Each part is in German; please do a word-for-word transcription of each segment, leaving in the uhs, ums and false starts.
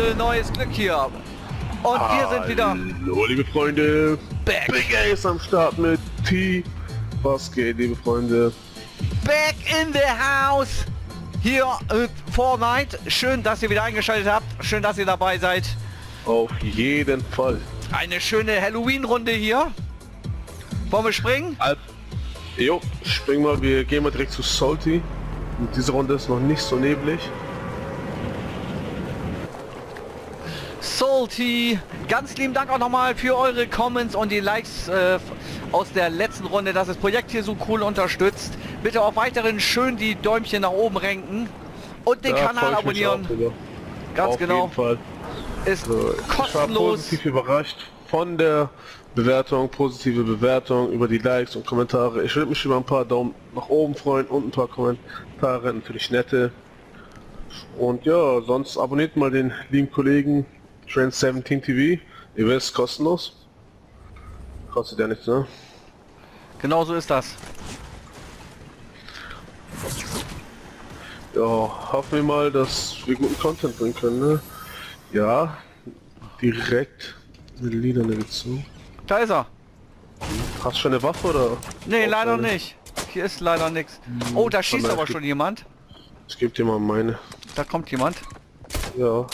Runde neues Glück hier. Und wir sind wieder... Hallo liebe Freunde, back. Big A ist am Start mit T. Was geht, liebe Freunde? Back in the house. Hier äh, Fortnite. Schön, dass ihr wieder eingeschaltet habt. Schön, dass ihr dabei seid. Auf jeden Fall. Eine schöne Halloween-Runde hier. Wollen wir springen? Al jo, springen wir. Wir gehen mal direkt zu Salty. Und diese Runde ist noch nicht so neblig. Salty, ganz lieben Dank auch nochmal für eure Comments und die Likes äh, aus der letzten Runde, dass das Projekt hier so cool unterstützt. Bitte auch weiterhin schön die Däumchen nach oben renken und den Da Kanal abonnieren. Ganz Auf genau. jeden Fall. Ist So, kostenlos. Ich war positiv überrascht von der Bewertung, positive Bewertung, über die Likes und Kommentare. Ich würde mich über ein paar Daumen nach oben freuen und ein paar Kommentare, natürlich nette. Und ja, sonst abonniert mal den lieben Kollegen Trend siebzehn T V. Ihr wisst, kostenlos. Kostet ja nichts, ne? Genau so ist das. Ja, hoffen wir mal, dass wir guten Content bringen können, ne? Ja, direkt eine Liederne gezogen. Da ist er. Hast du schon eine Waffe oder? Nee, Auch leider eine? nicht. Hier ist leider nichts. Oh, da schießt Von aber der- schon jemand. Ich gebe dir mal meine. Da kommt jemand. Ja.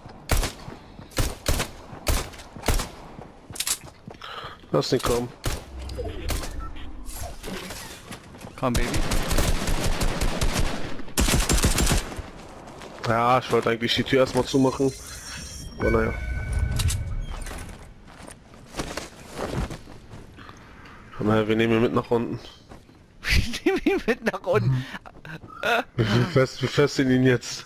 Lass den kommen. Komm, Baby. Ja, ich wollte eigentlich die Tür erstmal zumachen. Aber naja. Naja, wir nehmen ihn mit nach unten. Ich nehme ihn mit nach unten. Wir fest, wir fesseln ihn jetzt.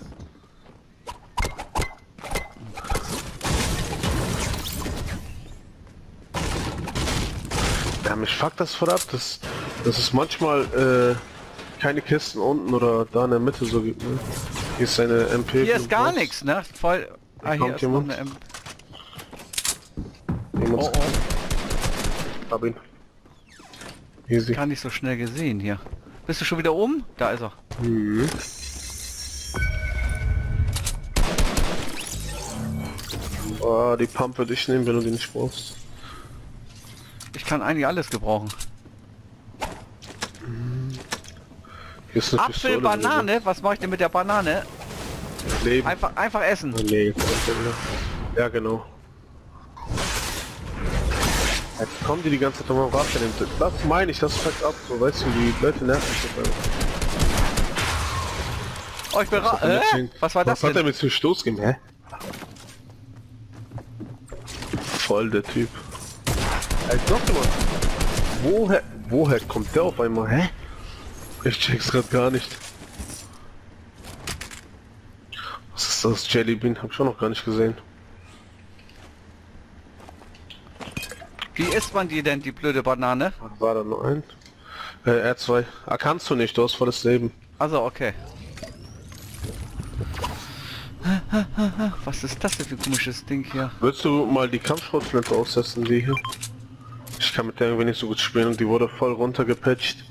Ja, mich fuckt das voll ab, dass, dass es manchmal äh, keine Kisten unten oder da in der Mitte so gibt. Ne? Hier ist eine M P. Hier ist gar nichts, ne? Voll. Ah, hier kommt ist noch jemand. eine M. Jemand. Oh, oh. Hab ihn. Easy. Gar nicht so schnell gesehen hier. Bist du schon wieder oben? Da ist er. Mhm. Oh, die Pump würde ich nehmen, wenn du die nicht brauchst. Ich kann eigentlich alles gebrauchen. Hier ist eine Apfel, Pistole, Banane. Was mache ich denn mit der Banane? Leben. Einfach, einfach essen. Oh, nee. Ja, genau. Jetzt kommen die die ganze Zeit um Waffe. Das meine ich, das fuckt ab. So, weißt du, die Leute nerven mich. Oh, ich bin ra äh? Was war das Was hat er denn? mit zu Stoß gegeben? Hä? Voll der Typ. Ey, doch mal. Woher, woher kommt der auf einmal? Hä? Ich check's grad gar nicht. Was ist das? Jellybean? Hab ich schon noch gar nicht gesehen. Wie isst man die denn, die blöde Banane? War da nur ein? Äh, R zwei. Ah, kannst du nicht, du hast volles Leben. Also, okay. Was ist das denn für ein komisches Ding hier? Würdest du mal die Kampfschrotflinte aussetzen, die hier? Ich kann mit der irgendwie nicht so gut spielen und die wurde voll runtergepatcht.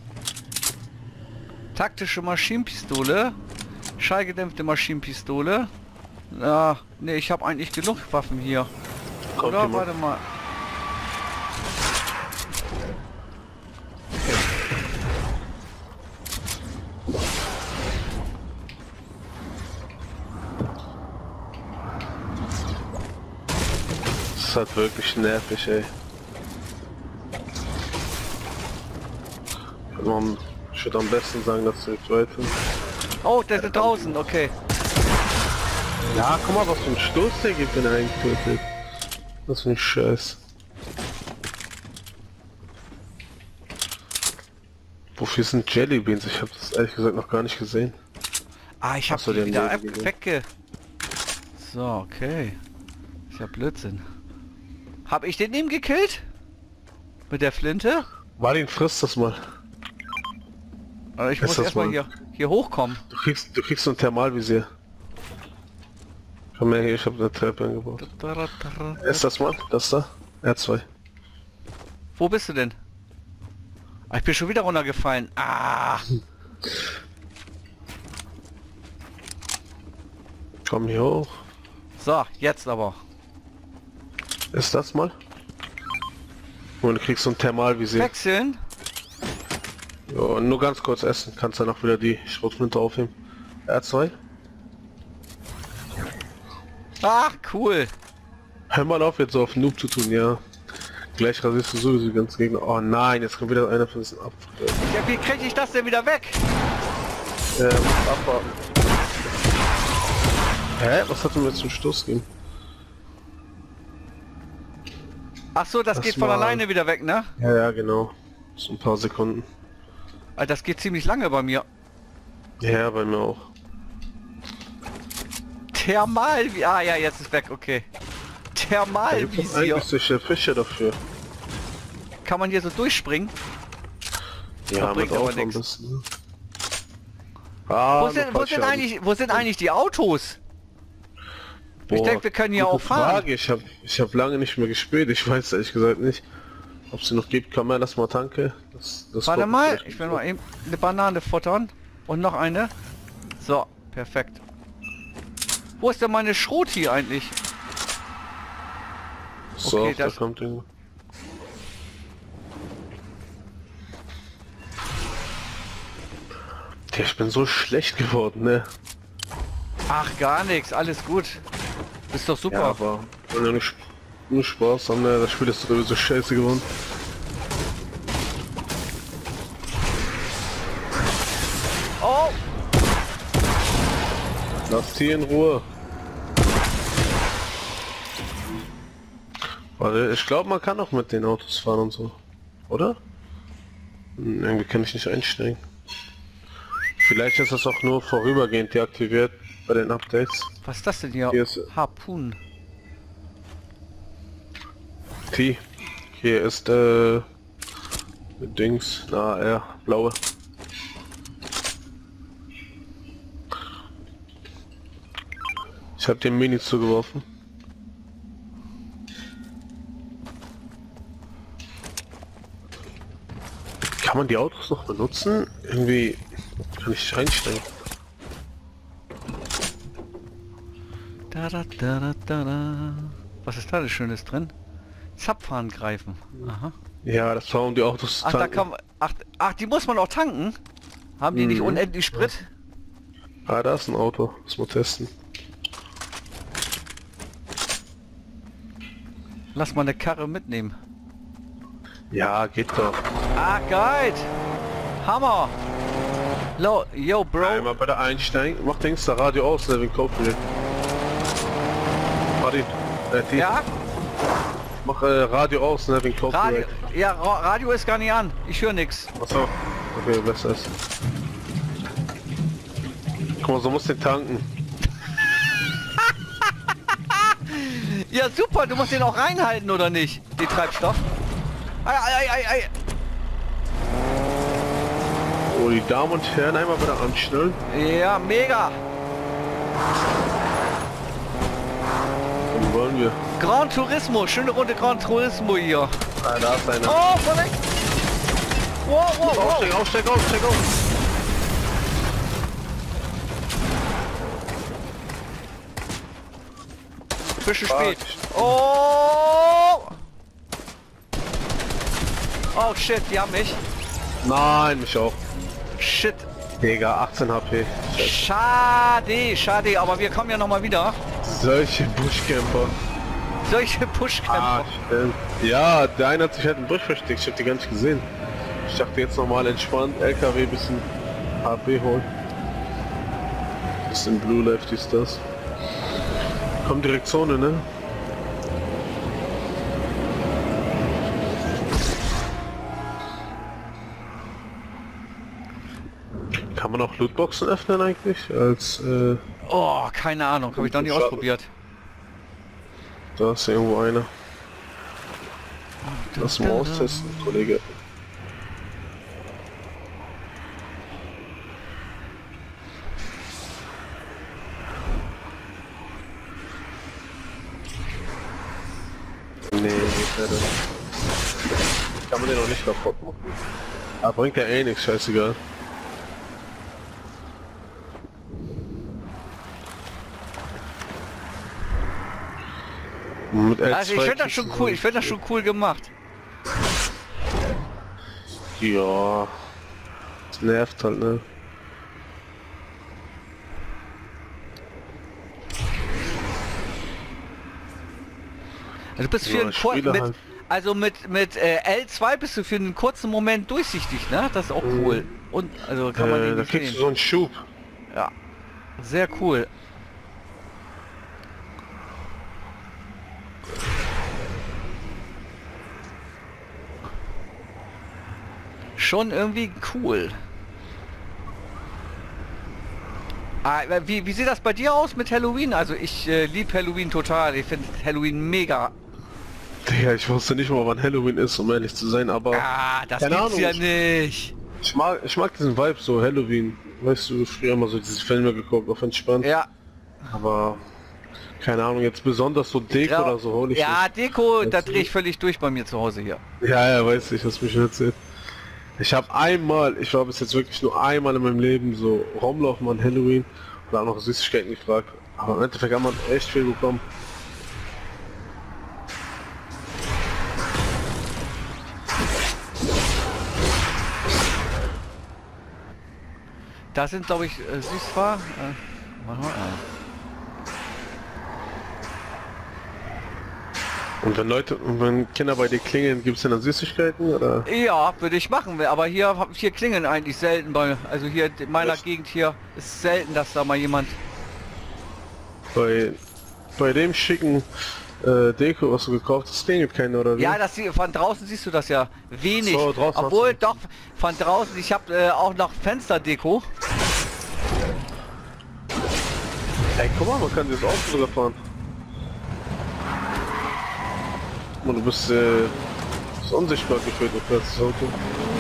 Taktische Maschinenpistole. Schallgedämpfte Maschinenpistole. Ja, nee, ich habe eigentlich genug Waffen hier. Kommt Oder? jemand? Warte mal. Das ist halt wirklich nervig, ey. Man, ich würde am besten sagen, dass du jetzt weiter. Oh, der ist draußen, okay. Ja, guck mal, was für ein Stoß der gibt, wenn er einen tötet. Was für ein Scheiß. Wofür sind Jellybeans? Ich habe das ehrlich gesagt noch gar nicht gesehen. Ah, ich habe Ach so, die den wieder haben wir gesehen. wegge... So, okay. Ist ja Blödsinn. Habe ich den eben gekillt? Mit der Flinte? Martin, frisst das mal. Aber ich Ist muss das erstmal mal- hier, hier hochkommen. Du kriegst, du kriegst so ein Thermalvisier. Komm her hier, ich habe eine Treppe eingebaut. Ist das mal? Das da? R zwei. Wo bist du denn? Ah, ich bin schon wieder runtergefallen. Ah! Komm hier hoch. So, jetzt aber. Ist das mal? Und du kriegst so ein Thermalvisier. Wechseln. Ja, nur ganz kurz essen. Kannst danach wieder die Schrotflinte aufheben. R zwei. Ach, cool. Hör mal auf, jetzt so auf Noob zu tun, ja. Gleich rasierst du sowieso die ganzen Gegner. Oh nein, jetzt kommt wieder einer von diesen ab. Ja, wie kriege ich das denn wieder weg? Äh, muss abwarten. Hä? Was hat denn jetzt zum Stoß gegeben? Ach so, das, Das geht von war- alleine wieder weg, ne? Ja, ja, genau. So ein paar Sekunden. Alter, das geht ziemlich lange bei mir. Ja, bei mir auch. Thermal... Ah ja, jetzt ist weg, okay. Da gibt's doch Thermalvisier. eigentlich solche Fische dafür. Kann man hier so durchspringen? Ja, bringt mit aber Auto am nix. besten. Ne? Ah, Wo eine sind, wo, falsche sind Adresse. eigentlich, wo sind eigentlich die Autos? Ich Boah, denke, wir können hier gute auch fahren. Frage. Ich habe ich hab lange nicht mehr gespielt. Ich weiß ehrlich gesagt nicht, ob sie noch gibt. Kann man das mal tanke? Das, das Warte kommt mal, vielleicht ich will nicht mal eben eine Banane futtern. Und noch eine. So, perfekt. Wo ist denn meine Schroti eigentlich? So, okay, da das- kommt irgendwo. Tja, ich bin so schlecht geworden, ne? Ach, gar nichts, alles gut. Ist doch super. Ja, aber wenn wir nur, Sp- nur Spaß haben, ne? Das Spiel ist sowieso scheiße geworden. Oh, Lass die in Ruhe. Warte, ich glaube, man kann auch mit den Autos fahren und so. Oder? Hm, irgendwie kann ich nicht einsteigen. Vielleicht ist das auch nur vorübergehend deaktiviert bei den Updates. was ist das denn hier? Hier ist Harpun. T. Hier ist äh Dings, na ja, blaue. Ich habe den Mini zugeworfen. Kann man die Autos noch benutzen? Irgendwie kann ich nicht einsteigen. Da, da, da, da, da, da. Was ist da denn Schönes drin? Zapfhahn greifen. Aha. Ja, das war um die Autos zu Ach, da tanken. kann man... Ach, ach, die muss man auch tanken? Haben die nicht Mhm. unendlich Sprit? Ah, da ist ein Auto. Das muss testen. Lass mal eine Karre mitnehmen. Ja, geht doch. Ah, geil! Hammer! Lo, yo, Bro. Einmal bei der Einsteigen. Mach Dings da Radio aus, ne, wegen Coldplay. Party. Äh, T. Ja, Mach äh, Radio aus, ne, wegen Coldplay. Radio, ja, Ra Radio ist gar nicht an. Ich höre nix. Achso. Okay, besser ist. Guck mal, so muss den tanken. Ja, super, du musst den auch reinhalten, oder nicht? Den Treibstoff. Ei, ei, ei, ei. Oh, die Damen und Herren, einmal bitte anschnallen. Ja, mega. Dann wollen wir. Gran Turismo, schöne Runde Gran Turismo hier. Ah, da ist einer. Oh, verrückt. Wow, wow, wow. Aufsteig, aufsteig, aufsteig, auf. Bisschen Fuck. spät. Oh! Oh shit, die haben mich. Nein, mich auch. Shit. Digga, achtzehn H P. Schade, schade, aber wir kommen ja noch mal wieder. Solche Buschcamper. Solche Pushcamper. Ah, stimmt. Ja, der eine hat sich halt im Busch versteckt. Ich hab die gar nicht gesehen. Ich dachte jetzt nochmal entspannt, L K W bisschen H P holen. Bisschen Blue Life ist das. Kommt direkt Zone, ne? Kann man auch Lootboxen öffnen eigentlich? Als äh, Oh, keine Ahnung, habe ich noch nie Schade. ausprobiert. da ist irgendwo einer. Lass mal austesten, Kollege. Nee, nicht leider. Kann man den auch nicht kaputt machen. Aber bringt ja eh nichts, scheißegal. Mit L zwei Also ich finde das schon cool, ich finde das schon cool gemacht. Ja. Das nervt halt, ne? Also du bist für Ja, einen Kur Spieler mit, halt. also mit mit äh, L zwei bist du für einen kurzen Moment durchsichtig, ne? Das ist auch cool. Und also kann man Äh, den da nicht kriegst du sehen. so einen Schub. Ja, sehr cool. Schon irgendwie cool. Ah, wie, wie sieht das bei dir aus mit Halloween? Also ich äh, liebe Halloween total. Ich finde Halloween mega. Ja, ich wusste nicht mal, wann Halloween ist, um ehrlich zu sein, aber Ah, das keine gibt's Ahnung, ja ich- nicht. ich mag, ich mag diesen Vibe so Halloween. Weißt du, früher mal so diese Filme geguckt, auf entspannt. Ja. Aber keine Ahnung, jetzt besonders so Deko Ja, oder so hol ich ja, nicht. Deko, da Weißt du? drehe ich völlig durch bei mir zu Hause hier. Ja, ja, weiß ich, hast mich schon erzählt. Ich habe einmal, ich war bis jetzt wirklich nur einmal in meinem Leben so rumlaufen an Halloween und auch noch Süßigkeiten gefragt. Aber im Endeffekt hat man echt viel bekommen. Da sind, glaube ich, äh, Süßwaren. Äh, warte mal, ah. Und wenn Leute, und wenn Kinder bei dir klingeln, gibt es denn dann Süßigkeiten oder? Ja, würde ich machen, aber hier, hier klingeln eigentlich selten bei, also hier in meiner Echt? Gegend hier ist selten, dass da mal jemand... Bei, bei dem schicken äh, Deko, was du gekauft hast, klingelt keiner oder wie? Ja, das sie- von draußen siehst du das ja wenig. So, draußen Obwohl hast du- doch von draußen, ich habe äh, auch noch Fensterdeko. Ey, guck mal, man kann dieses Auto sogar fahren. Und du bist, äh, bist unsichtbar gefühlt, du fährst das Auto.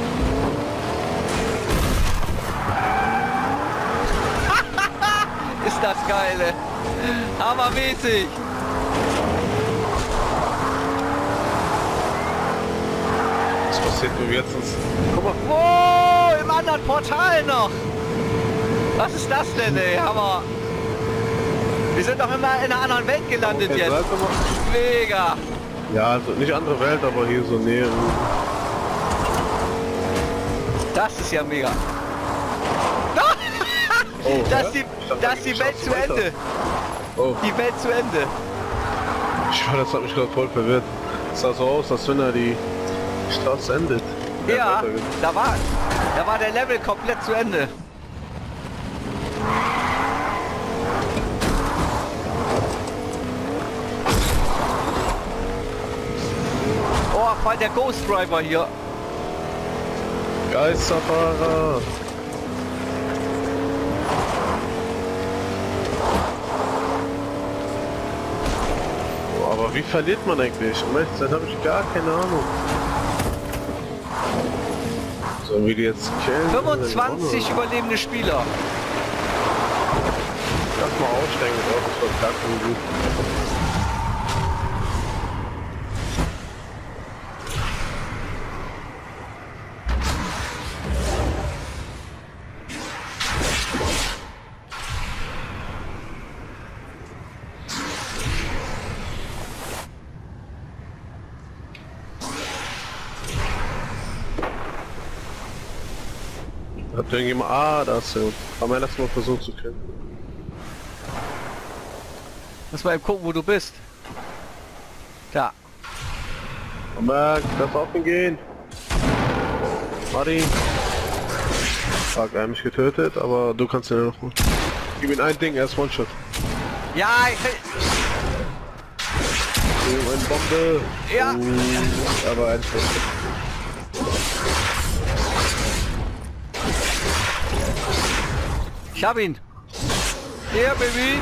Ist das geile. Hammermäßig. Was passiert nur jetzt? Guck mal. Oh, im anderen Portal noch. Was ist das denn, ey? Hammer. Wir sind doch immer in einer anderen Welt gelandet Okay, jetzt. sag doch mal. Mega. Ja, also nicht andere Welt, aber hier so Nähe. Das ist ja mega. Oh, Das hä? ist die, Ich dachte, das ist die ich Welt schaff's zu weiter. Ende. Oh, Die Welt zu Ende. ich war, das hat mich gerade voll verwirrt. Es sah so aus, als wenn er die Straße endet. Ja, weitergeht. da war, da war der Level komplett zu Ende. Oh, voll der Ghost Driver hier. Geisterfahrer. Oh, aber wie verliert man eigentlich? Um ehrlich zu sein, habe ich gar keine Ahnung. So wie die jetzt killen. fünfundzwanzig überlebende Spieler. Lass mal aussteigen, das Auto ist voll kacke und gut. Hat irgendjemand... Ah, da ist er. Aber er lass mal versuchen zu killen. Muss mal eben gucken, wo du bist. Da. Marc, darf auf ihn gehen. Martin. Fuck, er hat mich getötet, aber du kannst ihn ja noch mal. Gib ihm ein Ding, er ist One-Shot. Ja, ich, Gib ihm eine Bombe. Ja. Uh, aber ein Schuss. ich hab ihn. Hier, Baby.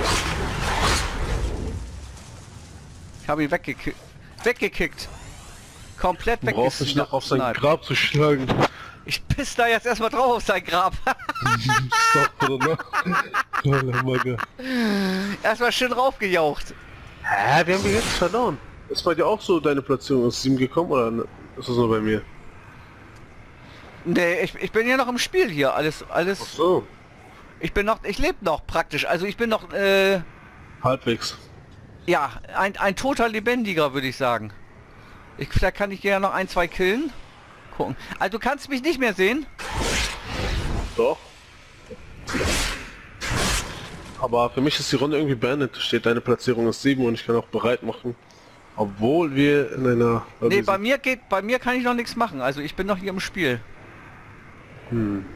Ich habe ihn weggekickt. Weggekickt. Komplett Du brauchst nicht noch auf sein weggeknallt. Grab zu schlagen. Ich piss da jetzt erstmal drauf auf sein Grab. Stop, oder? Toller Magger. Erstmal schön raufgejaucht. Hä, wir haben die jetzt verloren. Ist bei dir auch so deine Platzierung aus sieben gekommen oder ist das nur bei mir? Nee, ich, ich bin ja noch im Spiel hier. Alles, Ach alles. so, Ich bin noch, ich lebe noch praktisch. Also ich bin noch, äh, halbwegs. Ja, ein, ein toter Lebendiger, würde ich sagen. Ich, da kann ich ja noch ein, zwei killen. Gucken. Also du kannst mich nicht mehr sehen. Doch. Aber für mich ist die Runde irgendwie beendet. Steht, deine Platzierung ist sieben und ich kann auch bereit machen. Obwohl wir in einer... Nee, bei mir geht, bei mir kann ich noch nichts machen. Also ich bin noch hier im Spiel. Hm.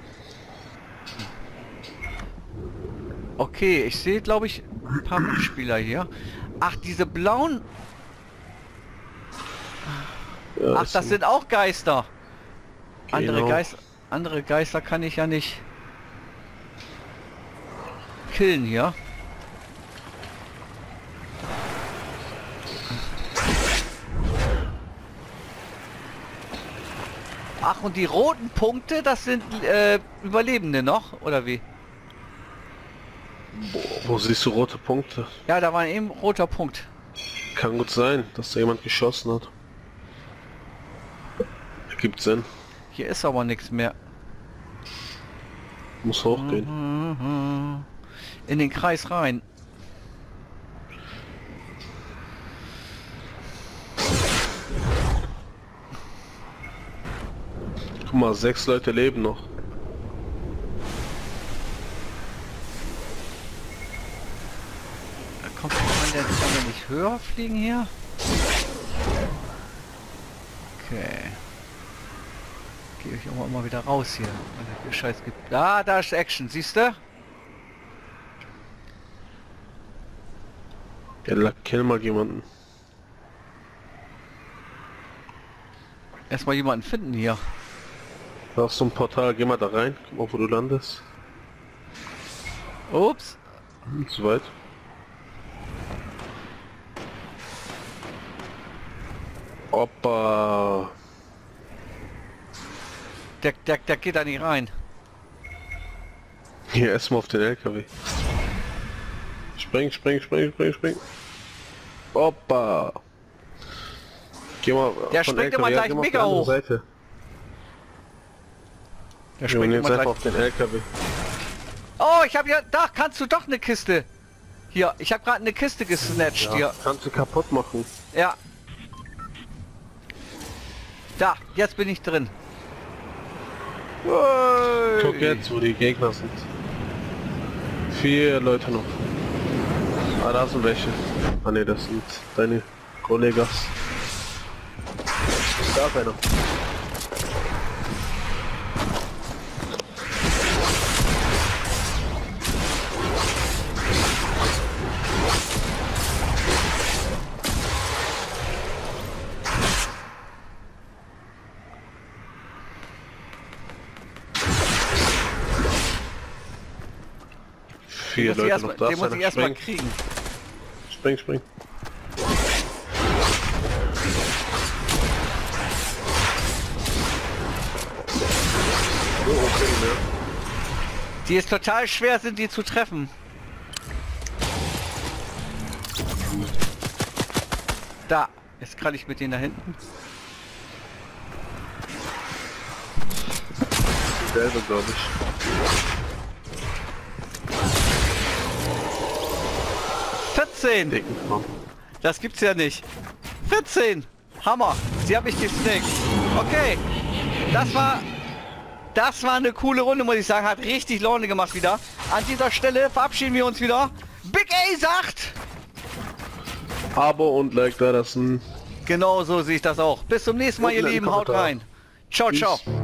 Okay, ich sehe, glaube ich, ein paar Mitspieler hier. Ach, diese blauen... Ja, Ach, das sind auch Geister. Andere Genau. Geister, andere Geister kann ich ja nicht killen hier. Ach, und die roten Punkte, das sind äh, Überlebende noch, oder wie? Wo siehst du rote Punkte? Ja, da war eben roter Punkt. Kann gut sein, dass da jemand geschossen hat. Ergibt Sinn. Hier ist aber nichts mehr. Muss hochgehen. Mhm. In den Kreis rein. Guck mal, sechs Leute leben noch. Da kommt man, der kann ja nicht höher fliegen hier. Okay. Gehe ich auch mal wieder raus hier. Weil es hier Scheiß gibt. Ah, da ist Action, siehst du? Ja, kill mal jemanden. Erstmal jemanden finden hier. Da ist so ein Portal, geh mal da rein. Guck mal, wo du landest. Ups. Hm, zu weit. Opa. Der, der, der geht da nicht rein. Hier, erstmal auf den L K W. Spring, spring, spring, spring, spring. Opa. Geh mal Der von springt L K W, immer ja, gleich geh mal auf die mega andere hoch. Seite. Der Ja, springt jetzt immer einfach gleich. auf den L K W. Oh, ich habe ja... Da kannst du doch eine Kiste. Hier, ich habe gerade eine Kiste gesnatcht Ja, hier. kannst du kaputt machen. Ja. Da, jetzt bin ich drin. Guck Ui. jetzt, wo die Gegner sind. Vier Leute noch. Ah, da sind welche. Ah ne, das sind deine Kollegas. Da ist einer. Vier Den muss ich Leute erst noch mal- da. Den ist muss ich einer. erstmal Spring, kriegen. spring, spring. Oh, okay, ne? Die ist total schwer, sind die zu treffen. Da, jetzt kann ich mit denen da hinten. Selber, glaube ich. vierzehn! Dicken Mann. Das gibt's ja nicht. vierzehn! Hammer! Sie haben mich gesnackt. Okay. Das war... Das war eine coole Runde, muss ich sagen. Hat richtig Laune gemacht wieder. An dieser Stelle verabschieden wir uns wieder. Big A sagt... Abo und Like da lassen. Genau so sehe ich das auch. Bis zum nächsten Mal, Und ihr einen Lieben. Haut Kommentar. rein. Ciao, Tschüss. ciao.